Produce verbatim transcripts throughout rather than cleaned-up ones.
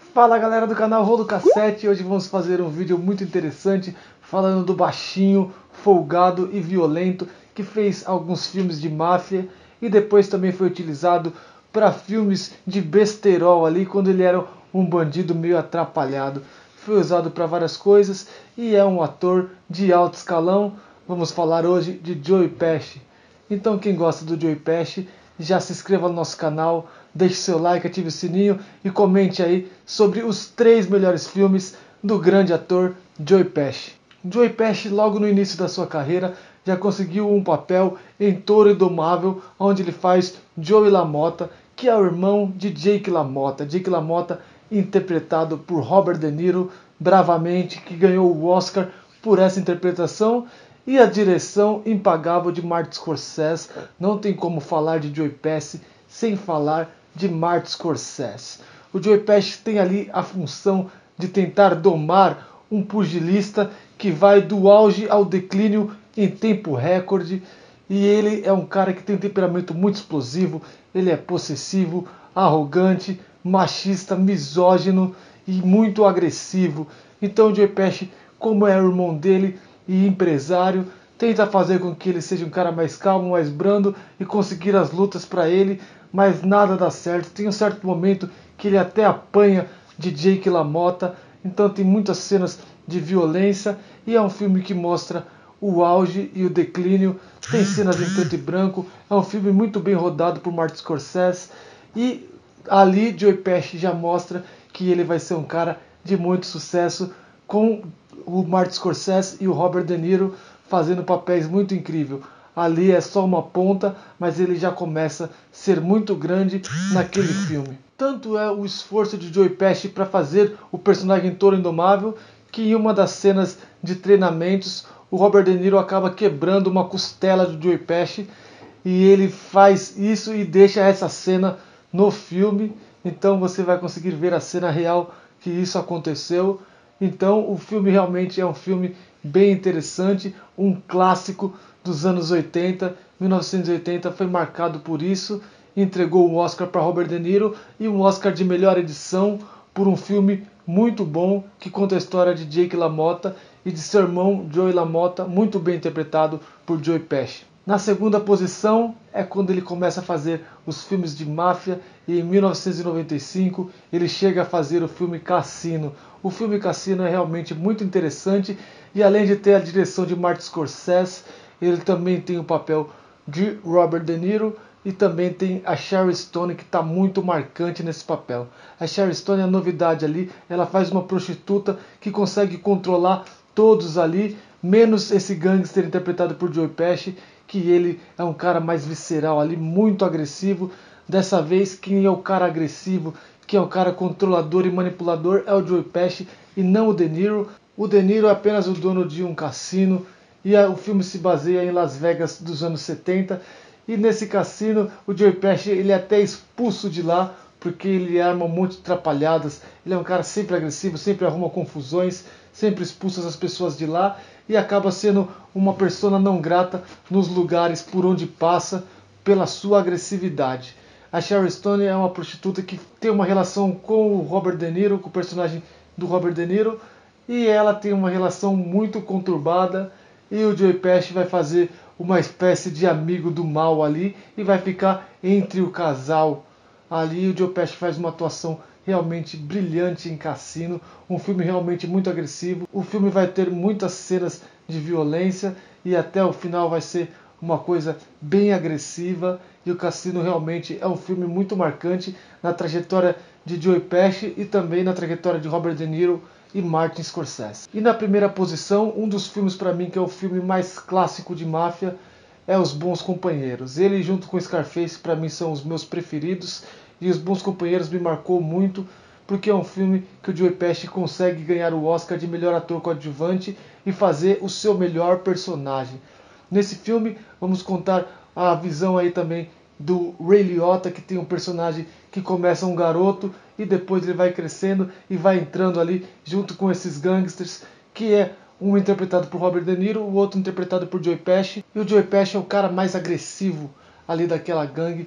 Fala galera do canal Rolo Cassete, hoje vamos fazer um vídeo muito interessante falando do baixinho, folgado e violento que fez alguns filmes de máfia e depois também foi utilizado para filmes de besterol ali quando ele era um bandido meio atrapalhado. Foi usado para várias coisas e é um ator de alto escalão. Vamos falar hoje de Joey Pesci. Então quem gosta do Joey Pesci, já se inscreva no nosso canal, deixe seu like, ative o sininho e comente aí sobre os três melhores filmes do grande ator Joey Pesci. Joey Pesci, logo no início da sua carreira, já conseguiu um papel em Touro Indomável, onde ele faz Joey LaMotta, que é o irmão de Jake LaMotta. Jake LaMotta interpretado por Robert De Niro, bravamente, que ganhou o Oscar por essa interpretação. E a direção impagável de Martin Scorsese. Não tem como falar de Joey Pesci sem falar de Martin Scorsese. O Joey Pesci tem ali a função de tentar domar um pugilista que vai do auge ao declínio em tempo recorde. E ele é um cara que tem um temperamento muito explosivo. Ele é possessivo, arrogante, machista, misógino e muito agressivo. Então o Joey Pesci, como é o irmão dele e empresário, tenta fazer com que ele seja um cara mais calmo, mais brando e conseguir as lutas para ele, mas nada dá certo. Tem um certo momento que ele até apanha de Jake LaMotta, então tem muitas cenas de violência e é um filme que mostra o auge e o declínio. Tem cenas em preto e branco, é um filme muito bem rodado por Martin Scorsese e ali Joey Pesci já mostra que ele vai ser um cara de muito sucesso, com o Martin Scorsese e o Robert De Niro fazendo papéis muito incríveis. Ali é só uma ponta, mas ele já começa a ser muito grande naquele filme. Tanto é o esforço de Joey Pesci para fazer o personagem Touro Indomável, que em uma das cenas de treinamentos, o Robert De Niro acaba quebrando uma costela do Joey Pesci, e ele faz isso e deixa essa cena no filme. Então você vai conseguir ver a cena real que isso aconteceu. Então o filme realmente é um filme bem interessante, um clássico dos anos oitenta. mil novecentos e oitenta foi marcado por isso. Entregou um Oscar para Robert De Niro e um Oscar de melhor edição por um filme muito bom que conta a história de Jake LaMotta e de seu irmão Joey LaMotta, muito bem interpretado por Joey Pesci. Na segunda posição é quando ele começa a fazer os filmes de máfia, e em mil novecentos e noventa e cinco ele chega a fazer o filme Cassino. O filme Cassino é realmente muito interessante e além de ter a direção de Martin Scorsese, ele também tem o papel de Robert De Niro e também tem a Sharon Stone, que está muito marcante nesse papel. A Sharon Stone é a novidade ali, ela faz uma prostituta que consegue controlar todos ali, menos esse gangster interpretado por Joey Pesci, que ele é um cara mais visceral ali, muito agressivo. Dessa vez, quem é o cara agressivo, que é o cara controlador e manipulador, é o Joey Pesci e não o De Niro. O De Niro é apenas o dono de um cassino e o filme se baseia em Las Vegas dos anos setenta. E nesse cassino, o Joey Pesci ele é até expulso de lá, porque ele arma um monte de atrapalhadas. Ele é um cara sempre agressivo, sempre arruma confusões, sempre expulsa as pessoas de lá e acaba sendo uma persona não grata nos lugares por onde passa pela sua agressividade. A Sharon Stone é uma prostituta que tem uma relação com o Robert De Niro, com o personagem do Robert De Niro, e ela tem uma relação muito conturbada e o Joey Pesci vai fazer uma espécie de amigo do mal ali e vai ficar entre o casal. Ali o Joey Pesci faz uma atuação realmente brilhante em Cassino, um filme realmente muito agressivo. O filme vai ter muitas cenas de violência e até o final vai ser uma coisa bem agressiva. E o Cassino realmente é um filme muito marcante na trajetória de Joey Pesci e também na trajetória de Robert De Niro e Martin Scorsese. E na primeira posição, um dos filmes para mim que é o filme mais clássico de máfia é Os Bons Companheiros. Ele junto com Scarface para mim são os meus preferidos e Os Bons Companheiros me marcou muito porque é um filme que o Joey Pesci consegue ganhar o Oscar de melhor ator coadjuvante e fazer o seu melhor personagem. Nesse filme vamos contar a visão aí também do Ray Liotta, que tem um personagem que começa um garoto e depois ele vai crescendo e vai entrando ali junto com esses gangsters, que é um interpretado por Robert De Niro, o outro interpretado por Joey Pesci. E o Joey Pesci é o cara mais agressivo ali daquela gangue.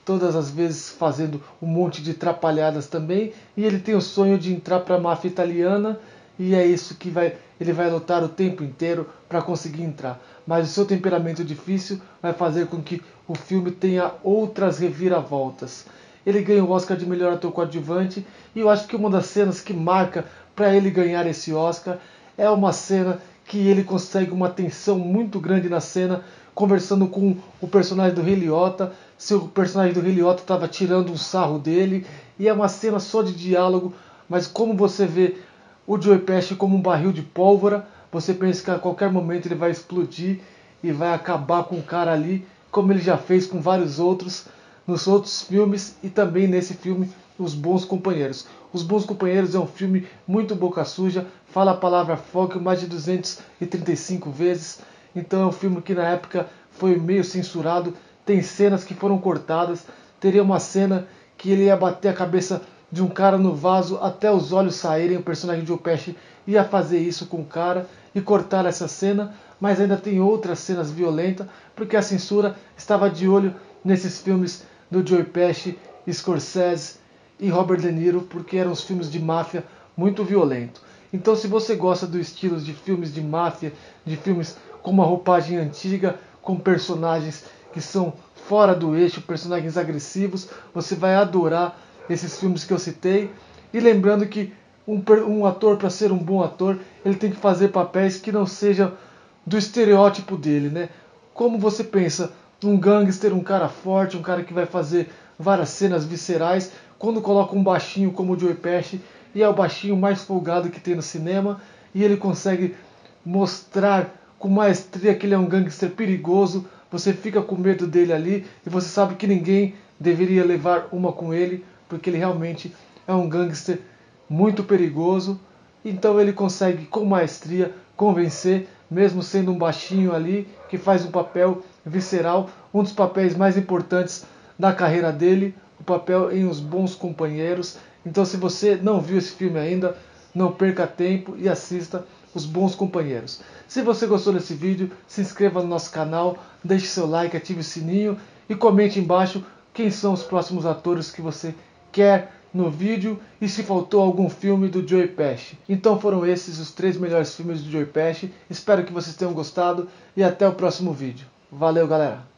todas as vezes fazendo um monte de trapalhadas também, e ele tem o sonho de entrar para a máfia italiana, e é isso que vai, ele vai lutar o tempo inteiro para conseguir entrar. Mas o seu temperamento difícil vai fazer com que o filme tenha outras reviravoltas. Ele ganha o Oscar de melhor ator coadjuvante, e eu acho que uma das cenas que marca para ele ganhar esse Oscar é uma cena que ele consegue uma tensão muito grande na cena, conversando com o personagem do Ray Liotta. Seu personagem do Ray Liotta estava tirando um sarro dele, e é uma cena só de diálogo, mas como você vê o Joe Pesci como um barril de pólvora, você pensa que a qualquer momento ele vai explodir e vai acabar com o cara ali, como ele já fez com vários outros, nos outros filmes e também nesse filme, Os Bons Companheiros. Os Bons Companheiros é um filme muito boca suja, fala a palavra fuck mais de duzentas e trinta e cinco vezes, então é um filme que na época foi meio censurado, tem cenas que foram cortadas, teria uma cena que ele ia bater a cabeça de um cara no vaso até os olhos saírem, o personagem de Joe Pesci ia fazer isso com o cara e cortar essa cena, mas ainda tem outras cenas violentas, porque a censura estava de olho nesses filmes do Joe Pesci, Scorsese e Robert De Niro, porque eram os filmes de máfia muito violentos. Então, se você gosta do estilo de filmes de máfia, de filmes com uma roupagem antiga, com personagens que são fora do eixo, personagens agressivos, você vai adorar esses filmes que eu citei. E lembrando que um, um ator, para ser um bom ator, ele tem que fazer papéis que não sejam do estereótipo dele, né? Como você pensa, um gangster, um cara forte, um cara que vai fazer várias cenas viscerais, quando coloca um baixinho como o Joe Pesci, e é o baixinho mais folgado que tem no cinema, e ele consegue mostrar com maestria que ele é um gangster perigoso, você fica com medo dele ali, e você sabe que ninguém deveria levar uma com ele, porque ele realmente é um gangster muito perigoso. Então ele consegue com maestria convencer, mesmo sendo um baixinho ali, que faz um papel visceral, um dos papéis mais importantes da carreira dele, o papel em Os Bons Companheiros. Então, se você não viu esse filme ainda, não perca tempo e assista Os Bons Companheiros. Se você gostou desse vídeo, se inscreva no nosso canal, deixe seu like, ative o sininho e comente embaixo quem são os próximos atores que você quer no vídeo e se faltou algum filme do Joe Pesci. Então foram esses os três melhores filmes do Joe Pesci. Espero que vocês tenham gostado e até o próximo vídeo. Valeu, galera!